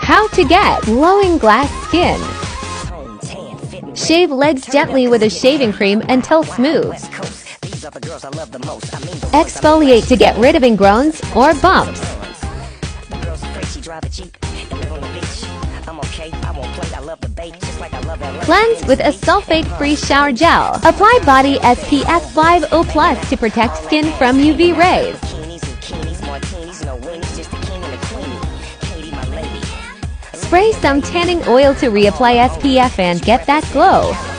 How to get glowing glass skin. Shave legs gently with a shaving cream until smooth. Exfoliate to get rid of ingrowns or bumps. Cleanse with a sulfate-free shower gel. Apply body SPF 50+ to protect skin from UV rays. Spray some tanning oil to reapply SPF and get that glow.